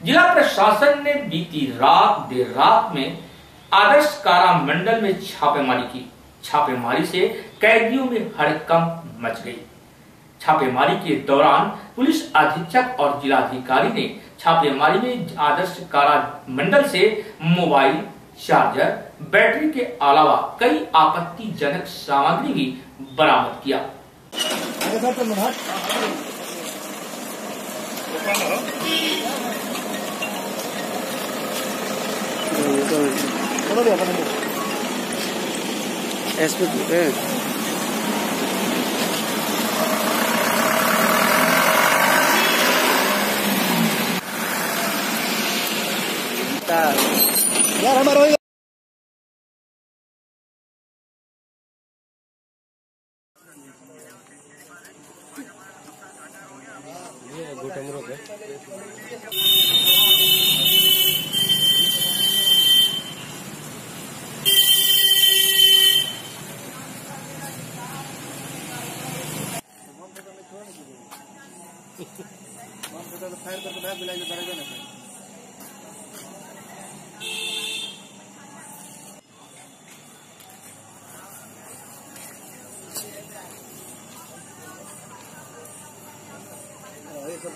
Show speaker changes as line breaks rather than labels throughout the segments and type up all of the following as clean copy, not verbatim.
जिला प्रशासन ने बीती रात देर रात में आदर्श कारा मंडल में छापेमारी की। छापेमारी से कैदियों में हड़कंप मच गई। छापेमारी के दौरान पुलिस अधीक्षक और जिलाधिकारी ने छापेमारी में आदर्श कारा मंडल से मोबाइल, चार्जर, बैटरी के अलावा कई आपत्तिजनक सामग्री भी बरामद किया।
यार हमारा फायर करके बैग मिलाइए करेगा ना। ये सब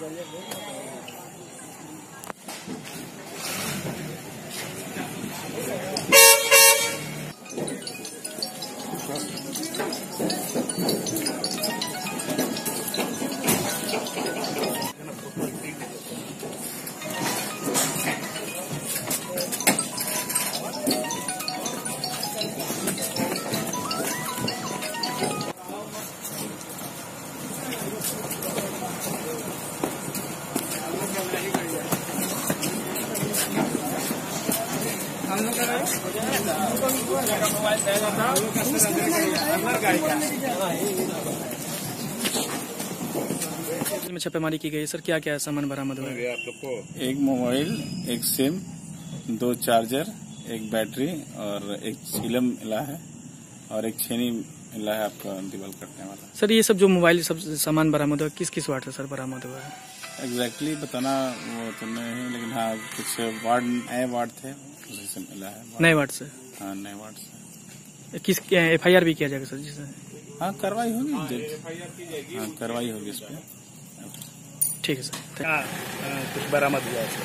में छापेमारी की गई। सर क्या क्या सामान बरामद हुआ है?
आप लोग को एक मोबाइल, एक सिम, 2 चार्जर, एक बैटरी और एक चिलम मिला है और एक छेनी मिला है आपका दीवार कटने वाला।
सर ये सब जो मोबाइल सब सामान बरामद हुआ किस किस वार्ड से सर बरामद हुआ है?
एग्जैक्टली बताना वो तो नहीं, लेकिन हाँ कुछ वार्ड नए वार्ड थे उसी से मिला है।
नए वार्ड से?
हाँ नए वार्ड से।
किस FIR भी किया जाएगा सर जिससे?
हाँ कार्रवाई होगी, हाँ कार्रवाई होगी इस पर।
ठीक है सर।
कुछ बरामद हुआ है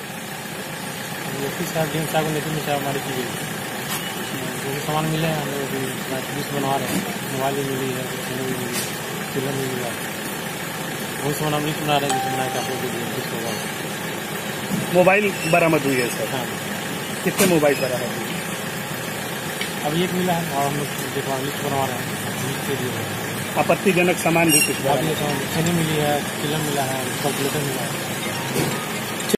हमारी की गई। जो भी सामान मिले हैं हम लोग पुलिस बनवा रहे हैं। मोबाइल भी मिली है, भी मिली है, चिल्लम भी मिला है। वही सामान हम लिस्ट बना रहे हैं जिससे बना के आप लोग के लिए लिस्ट होगा। मोबाइल बरामद हुई है सर? हाँ। कितने मोबाइल बरामद हुई? अभी एक मिला है और हम लोग लिस्ट बनवा रहे हैं लिस्ट के लिए। आपत्तिजनक सामान भी कुछ छेनी मिली है, चिलम मिला है, कैलकुलेटर मिला है।